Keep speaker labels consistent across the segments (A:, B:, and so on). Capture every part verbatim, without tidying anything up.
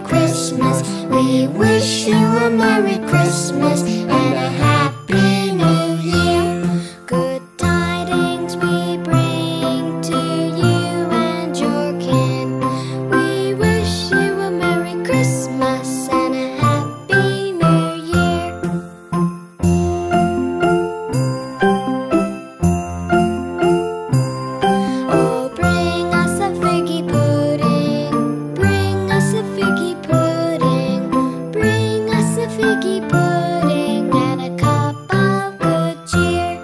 A: Christmas. We wish you a Merry Christmas and a Happy New Year. Good tidings we bring to you and your kin. We wish you a Merry Christmas and a Happy New Year. Oh, bring us a figgy pudding, bring us a figgy pudding, bring us a figgy pudding and a cup of good cheer.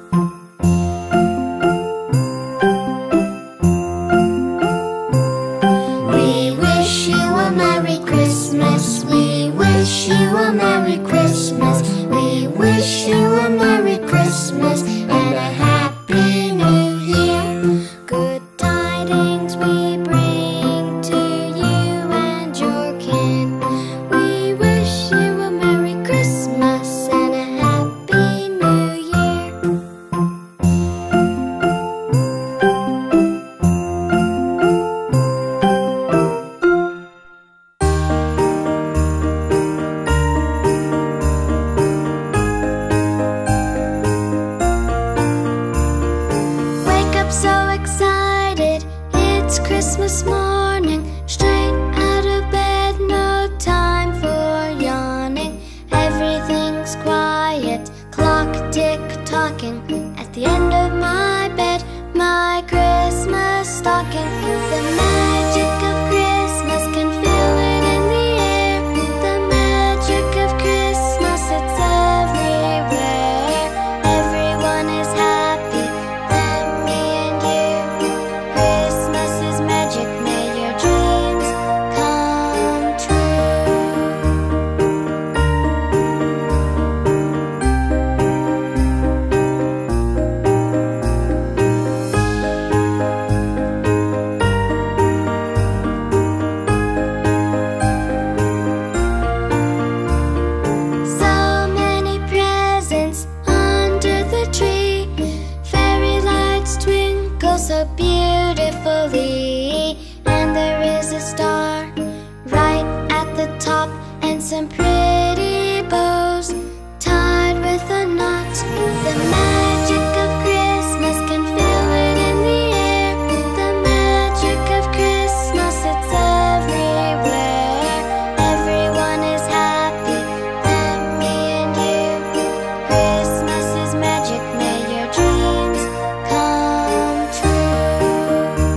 A: We wish you a Merry Christmas, we wish you a Merry Christmas, we wish you a Merry Christmas and a Happy New Year. Good tidings we bring to you and your kin. We wish you a Merry Christmas and a Happy New Year. Wake up so excited, it's Christmas morning. Straight out of bed, no time for yawning. Everything's quiet, clock tick-tocking. At the end of my bed, my Christmas stocking. The magic of Christmas can feel it in the air. The magic of Christmas, it's everywhere. Everyone is happy, them, me and you. Christmas is magic, may your dreams come So many presents under the tree. Fairy lights twinkle so beautifully. And there is a star right at the top, and some pretty bows tied with a knot. The magic of Christmas can feel it in the air. The magic of Christmas, it's everywhere. Everyone is happy, them, me and you. Christmas is magic, may your dreams come true.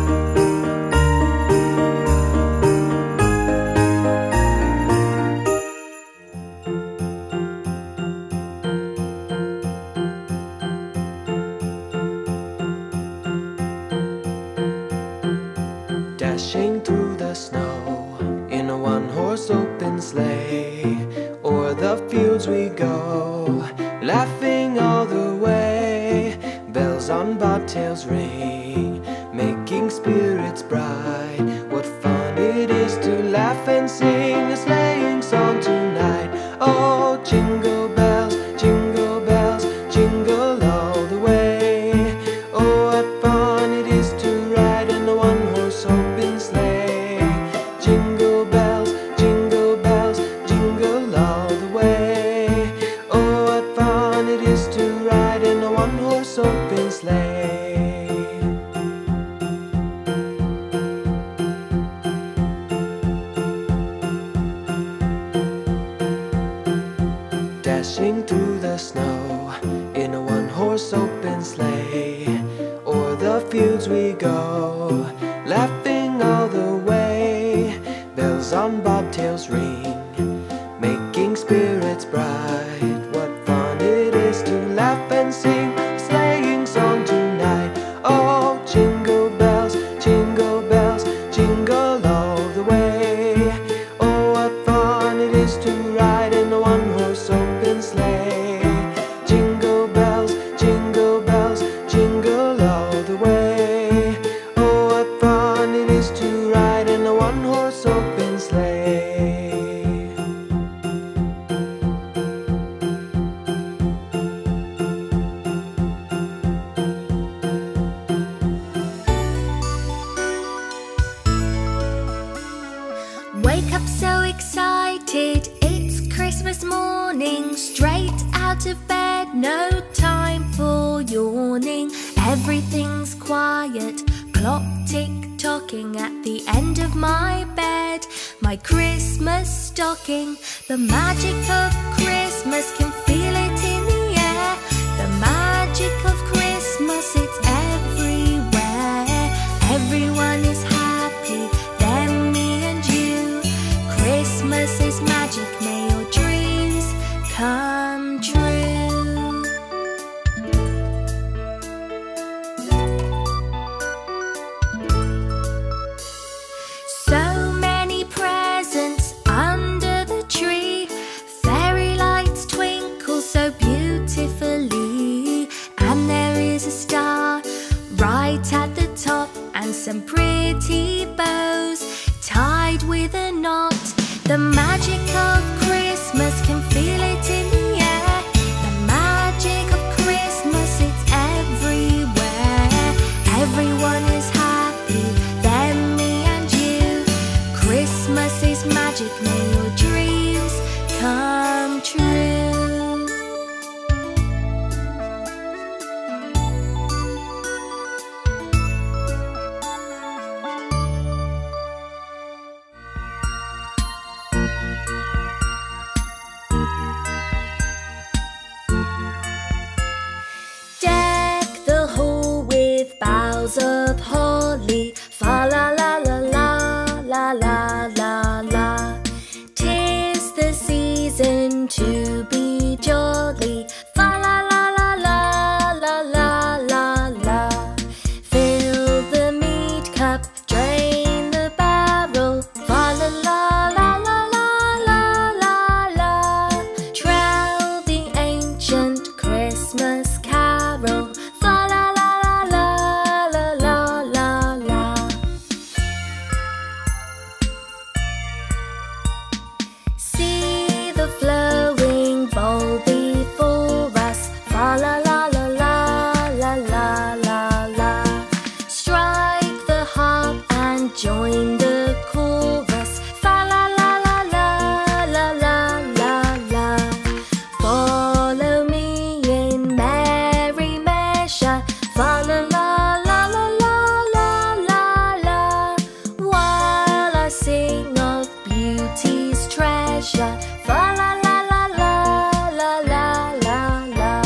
B: Dashing through the snow in a one-horse open sleigh. O'er the fields we go, laughing all the way. Bells on bobtails ring, making spirits bright. What fun it is to laugh and sing a sleighing song tonight. Oh, jingle bells, jingle bells, jingle all the way. Oh, what fun it is to ride in a one-horse open sleigh. Jingle bells, jingle bells, jingle all the way. Oh, what fun it is to ride in a one-horse open sleigh. Dashing through the snow in a one-horse open sleigh. O'er the fields we go, laughing all the way. Bells on bobtails ring, making spirits bright. What fun it is to laugh and sing a sleighing song tonight. Oh, jingle bells, jingle bells, jingle all the way. Oh, what fun it is to ride in a one-horse open sleigh. Jingle bells, jingle bells, jingle all the way. Oh, what fun it is to ride in a one-horse open sleigh.
A: Wake up so excited, it's Christmas morning. Straight out of bed, no time for yawning. Everything's quiet, clock tick-tocking at the end of my bed. My Christmas stocking, the magic of Christmas, can feel it in the air. The magic of Christmas, it's everywhere. Everyone is happy, them, me and you. Christmas is magic, may your dreams come true. So many presents under the tree. Fairy lights twinkle so beautifully. And there is a star right at the top, and some pretty bows tied with a knot. The magic of Christmas, can feel it in the air. The magic of Christmas, it's everywhere. Everyone is happy, them, me and you. Christmas is magic, may your dreams come true. Of holly, fa la la la la la la la la. 'Tis the season to be jolly, fa la la la la la la la la. Fill the mead cup, drain the barrel, fa la la la la la la la la. Trell the ancient Christmas carol, fa la la. Join the chorus, fa la la la la la la la la. Follow me in merry measure, fa la la la la la la la la. While I sing of beauty's treasure, fa la la la la la la la la.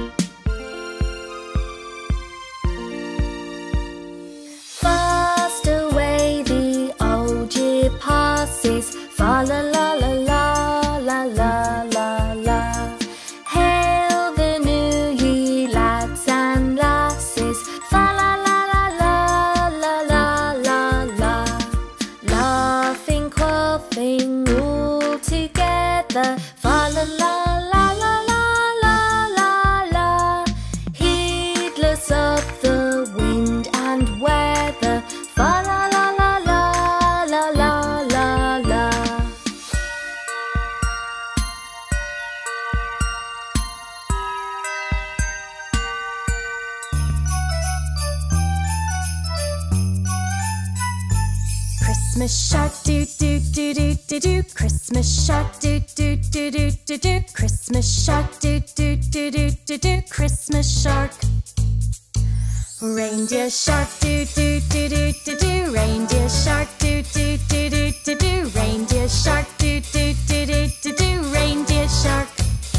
A: Fast away the old year passes, fa la la la la la la la la. Hail the new year, lads and lasses, fa la la la la la la la la. Laughing, quaffing all together, fa la la la la la la la la. Heedless of the wind and weather, fa la la la la la la la la. Christmas shark do do do do do do. Christmas shark do do do do do do. Christmas shark do do do do do do. Christmas shark. Reindeer shark do do do do do do. Reindeer shark do do do do do do. Reindeer shark do do do do do do. Reindeer shark.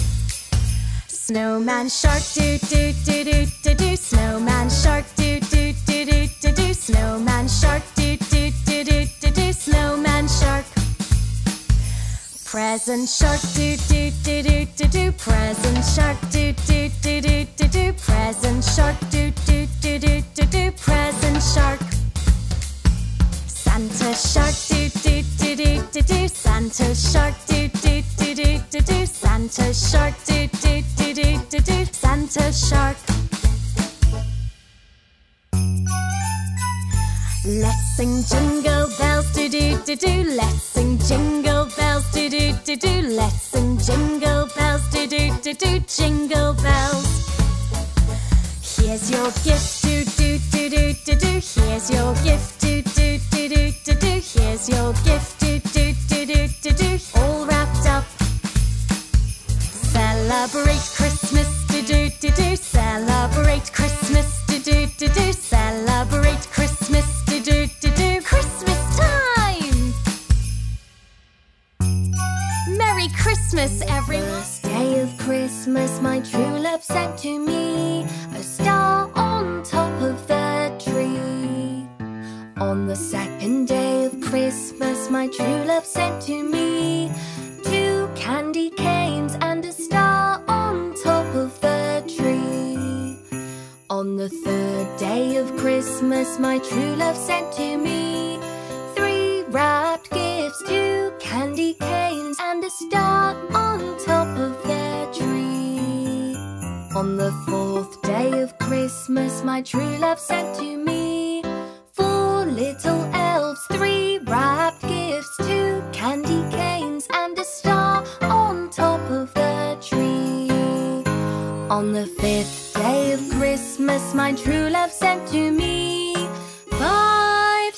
A: Snowman shark do do do do do do. Snowman shark do do do do do do. Snowman shark do do do do do do. Snowman shark. Present shark do do do do do do. Present shark do do do do do do. Present shark do do do do do do. Present shark. Santa shark do do do do do do. Santa shark do do do do do do. Santa shark do do do do do do. Santa shark. Let's sing jingle bells, do do do do. Let's sing jingle bells, do do do do. Let's sing jingle bells, do do do do. Jingle bells. Here's your gift, do do do do do do. Here's your gift, do do do do do do. Here's your gift, do do
C: Merry Christmas, everyone.
A: First day of Christmas, my true love sent to me a star on top of the tree. On the second day of Christmas, my true love sent to me two candy canes and a star on top of the tree. On the third day of Christmas, my true love sent to me three wrapped gifts, two candy canes and a star on top of the tree. On the fourth day of Christmas, my true love sent to me four little elves, three wrapped gifts, two candy canes and a star on top of the tree. On the fifth day of Christmas, my true love sent to me five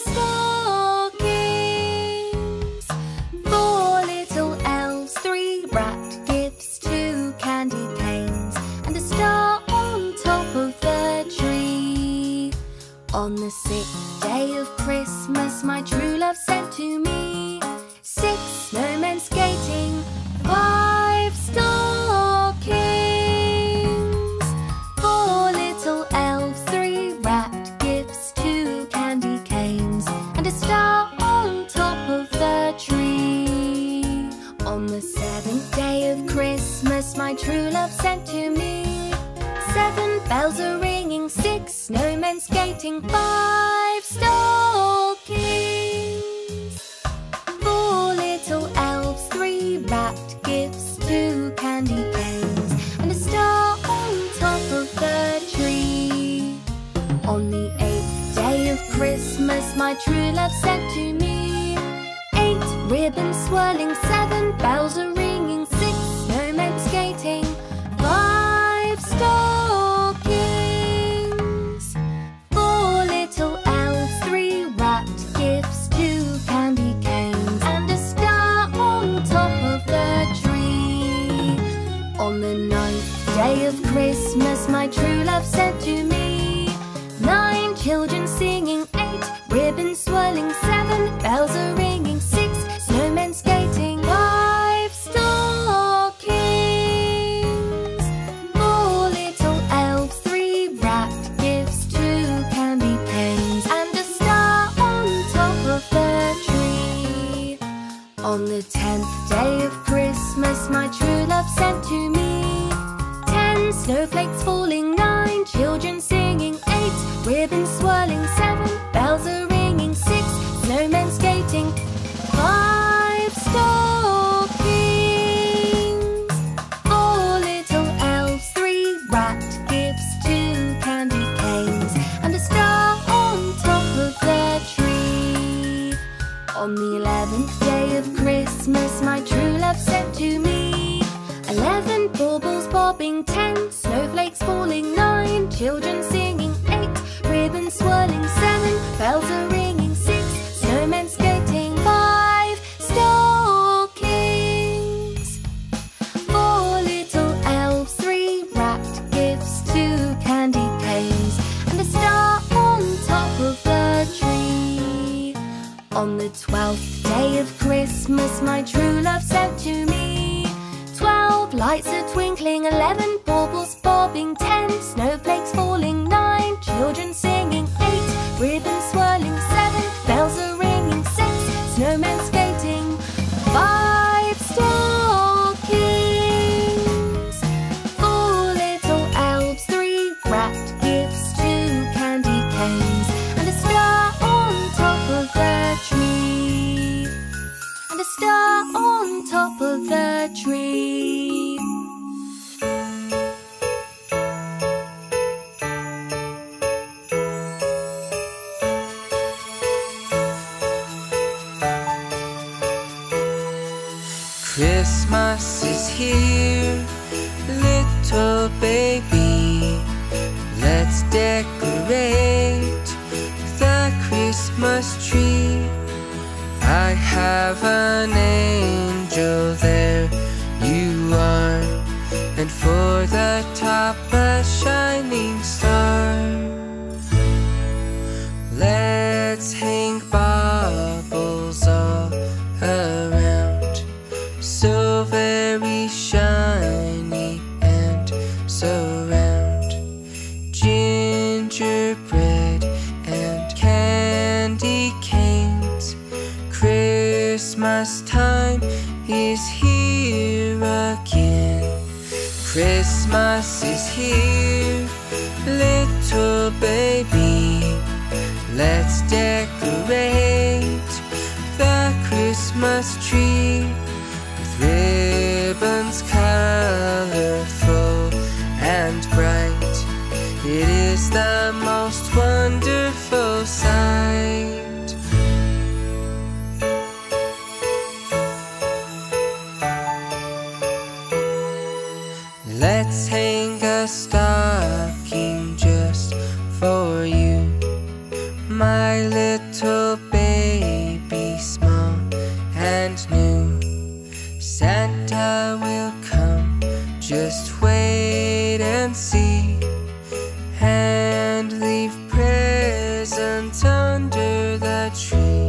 A: stockings, four little elves, three wrapped gifts, two candy canes and a star on top of the tree. On the sixth day of Christmas, my true love sent to me six snowmen skating, five stockings, four little elves, three wrapped gifts, two candy canes and a star on top of the tree. On the seventh day of Christmas, my true love sent to me seven bells are ringing, six snowmen skating, five stockings, four little elves, three wrapped gifts, two candy canes and a star on top of the tree. On the eighth day of Christmas, my true love sent to me eight ribbons swirling, seven bells are ringing, six snowmen skating, five stockings, four little elves, three wrapped gifts, two candy canes and a star on top of the tree. On the ninth day of Christmas, my true love sent to me nine children singing, eight ribbons swirling, seven bells are ringing, six snowmen skating, five stockings, four little elves, three wrapped gifts, two candy canes and a star on top of the tree. On the tenth day of Christmas, my true love sent to me ten snowflakes falling, nine children singing, eight ribbons swirling, seven bells are ringing, six snowmen skating, five stockings, four little elves, three wrapped gifts, two candy canes and a star on top of the tree. On the eleventh day of Christmas, my true love sent to me eleven baubles bobbing, ten snowflakes falling, nine children singing, eight ribbons swirling, seven bells are ringing, six snowmen skating, five stockings, four little elves, three wrapped gifts, two candy canes and a star on top of the tree. On the twelfth day of Christmas, my true love sent to me twelve lights are twinkling, eleven baubles bobbing, ten snowflakes falling, nine children singing, eight ribbons swirling, seven bells are ringing, six snowmen skating, five stockings, four little elves, three wrapped gifts, two candy canes and a star on top of the tree, and a star on top of the tree.
B: Christmas is here, little baby. Let's decorate the Christmas tree. I have an angel, there you are, and for the top a shining star. Let's hang baubles all around so very
C: is here again. Christmas is here, little baby. Let's decorate the Christmas tree with ribbons colorful and bright. It is the most wonderful sight. Let's hang a stocking just for you, my little baby, small and new. Santa will come, just wait and see, and leave presents under the tree.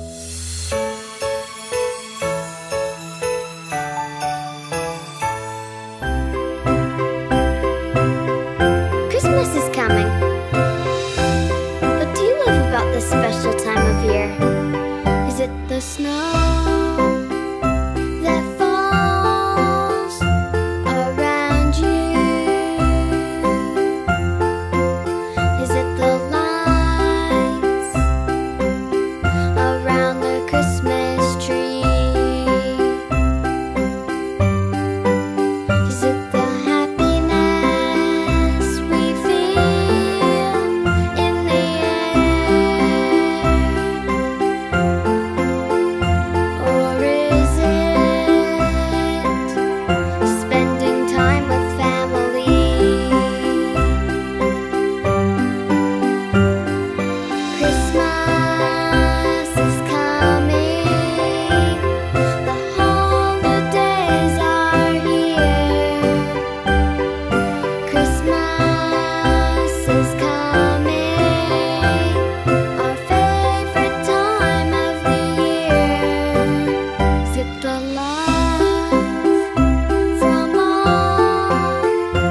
A: Christmas is coming. What do you love about this special time of year? Is it the snow that falls around you? Is it the lights around the Christmas tree? Is it the happiness we feel in the air? Or is it spending time with family? Christmas is coming, the holidays are here. Christmas is coming, our favorite time of the year. Is it the love from all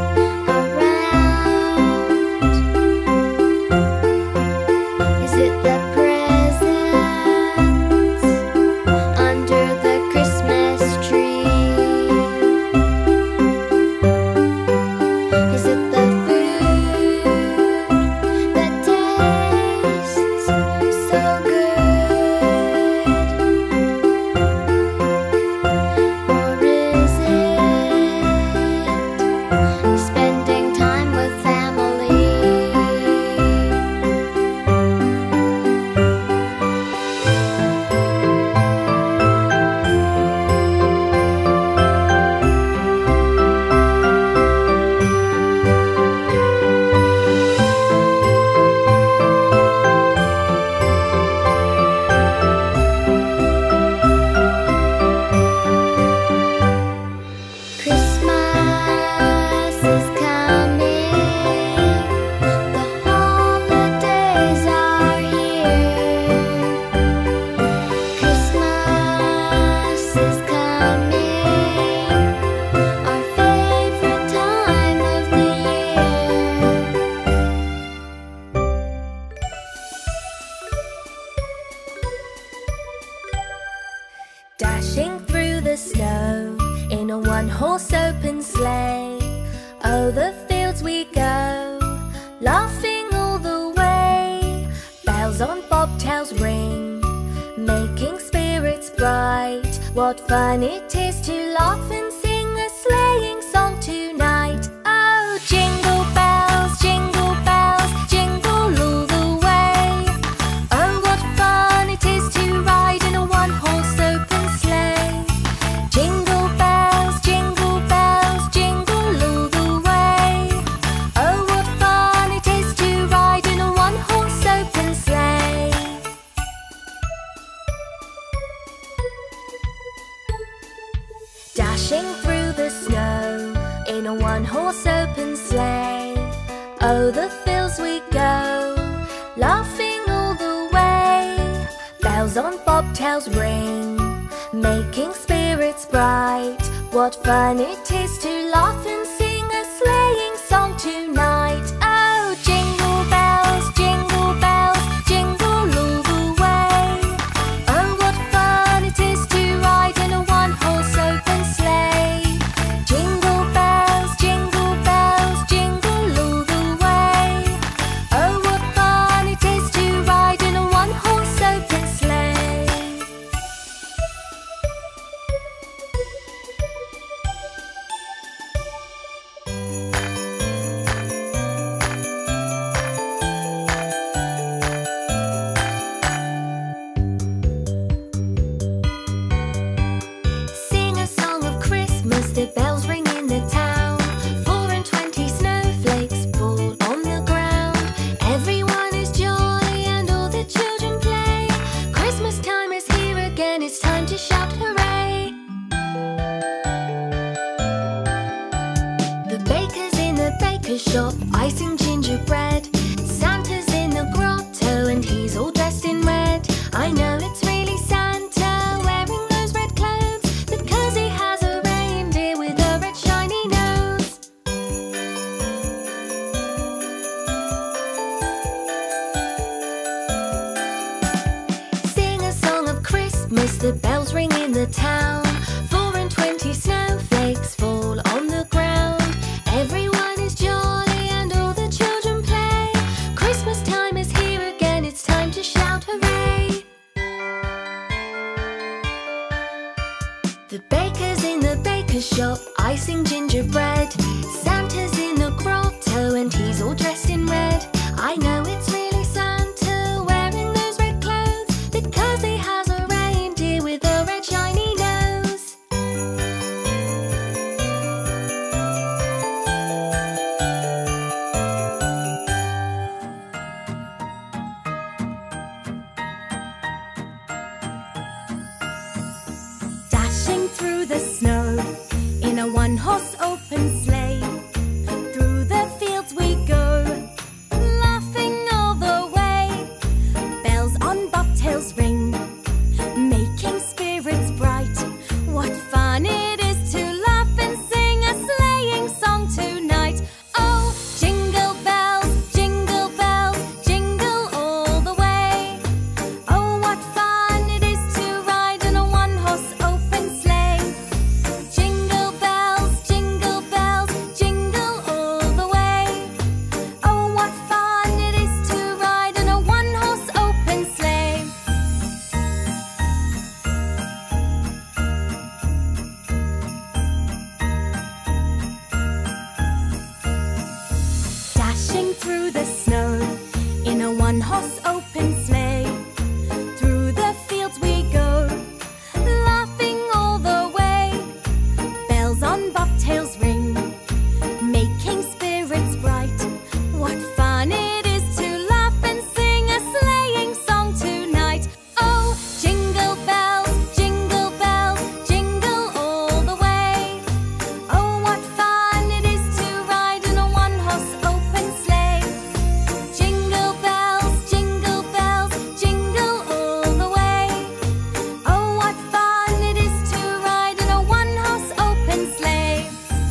A: around? Is it the presents under the Christmas tree? Is it the food that tastes so good? Or is it spending time with family? Christmas is coming, the holidays are here. Christmas is coming, our favorite time of the year.
D: Dashing through the snow in a one-horse open sleigh. Oh, the fields we go, laughing all the way. Bells on bobtails ring, making spirits bright. What fun it is to laugh and sing a sleighing song tonight. Oh, jingle bells, jingle bells, jingle all the way. Oh, what fun it is to ride in a one-horse open sleigh. Jingle bells, jingle bells, jingle all the way. Oh, what fun it is to ride in a one-horse open sleigh. Dashing through the snow in a one-horse open sleigh. Oh, the fields we go, laughing all the way. Bells on bobtails ring, making spirits bright. What fun it is to laugh and sing a sleighing song tonight. Oh, jingle bells, jingle bells, jingle all the way. Oh, what fun it is to ride in a one-horse baker's shop, icing gingerbread. Santa's in the grotto and he's all dressed in red. I know it's really Santa wearing those red clothes, because he has a reindeer with a red shiny nose. Sing a song of Christmas, the bells ring in the town. Four and twenty snowflakes fall on the ground. Everyone is jolly and all the children play. Christmas time is here again, it's time to shout hooray. The baker's in the baker's shop, icing gingerbread. Santa's in the grotto and he's all dressed in red. I know it's really Santa wearing those red clothes, because he has a reindeer with a red shiny nose. Dashing through the snow in a one-horse open sleigh. Through the fields we go, laughing all the way. Bells on bobtails ring, making spirits bright. What fun it is to laugh and sing a sleighing song tonight. Oh, jingle bells, jingle bells, jingle all the way. Oh, what fun it is to ride in a one-horse open sleigh. Jingle bells, jingle bells, jingle all the way. Oh, what fun it is to ride in a one-horse open sleigh. Dashing through the snow in a one-horse open sleigh. Through the fields we go, laughing all the way. Bells on bobtails ring, making spirits bright. What fun it is to laugh and sing a sleighing song tonight. Oh, jingle bells, jingle bells, jingle all the way. Oh, what fun it is to ride in a one-horse open sleigh. Jingle bells, jingle bells, jingle all the way. Oh, what fun it is to ride in a one-horse open sleigh.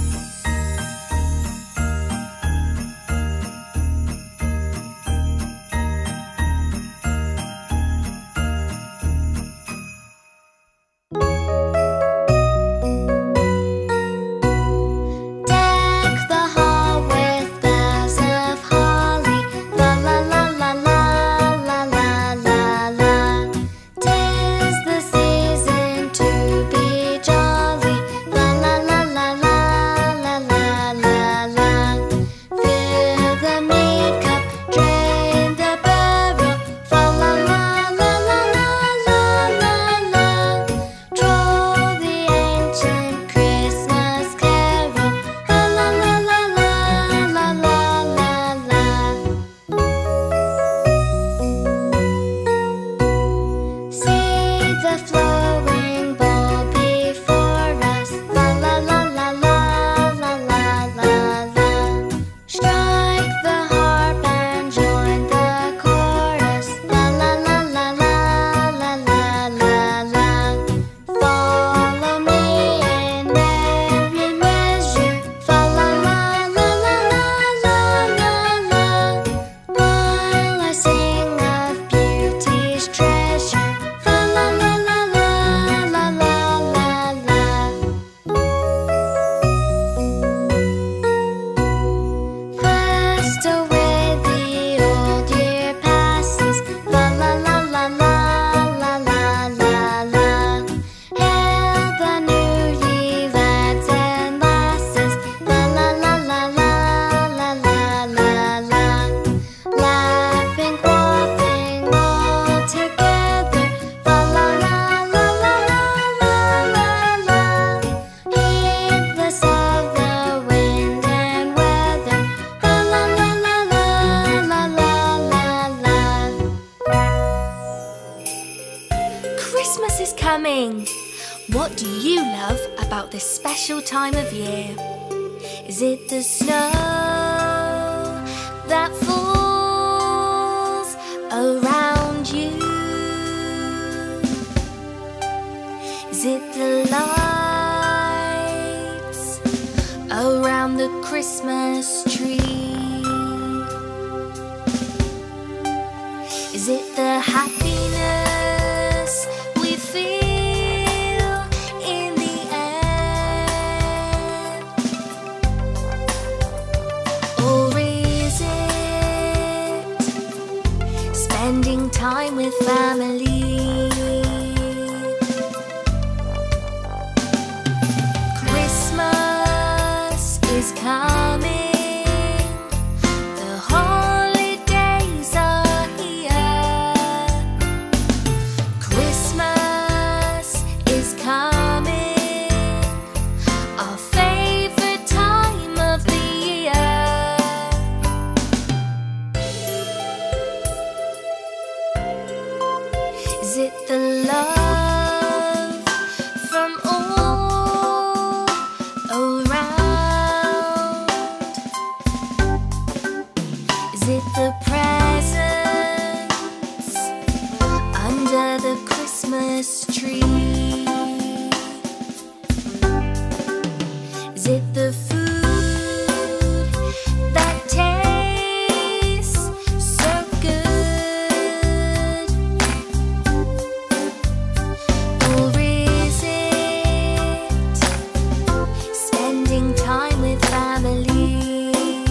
A: Deck the hall with boughs of holly. La la la la la la la la la. 'Tis the season to be jolly. La la la la la la la la la. Fill the mead cup, drain the barrel. Fa la la la la la la la la. Troll the ancient Christmas carol. La la la la la la la la la. See the flowing bowl before us. La la la la la la la la la. Strike the harp and join the chorus. La la la la la la la la la. Follow me in every measure. Fa la la la la la la la la. While I sing of beauty's treasure. Fa la la la la la la la la. Fast away the old year passes. La la la la la la la la la. Hail the new ye lads and lasses. La la la la la la la la la. Laughing, quaffing all together. La la la la la la la la. Heedless of the wind and weather. La la la la la la la la la.
D: Christmas is coming. What do you love about this special time of year? Is it the snow? that falls around you? Is it the lights around the Christmas tree? Is it the happiness we feel in the air? Or is it spending time with family? Christmas is coming, the holidays are here. Christmas is coming, our favorite time of the year. Is it the love from all around? Is it the presents under the Christmas tree? Is it the food that tastes so good? Or is it spending time with family?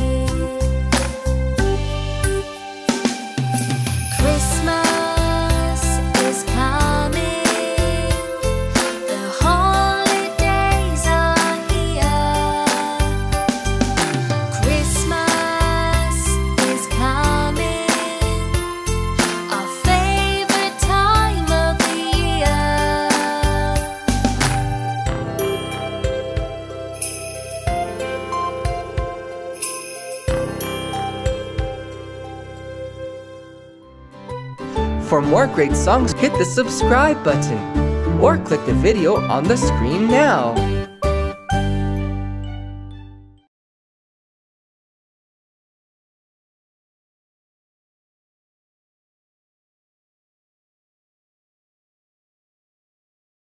D: Christmas is coming, the holidays are here. Christmas is coming, our favorite time of the year.
C: For more great songs, hit the subscribe button or click the video on the screen now.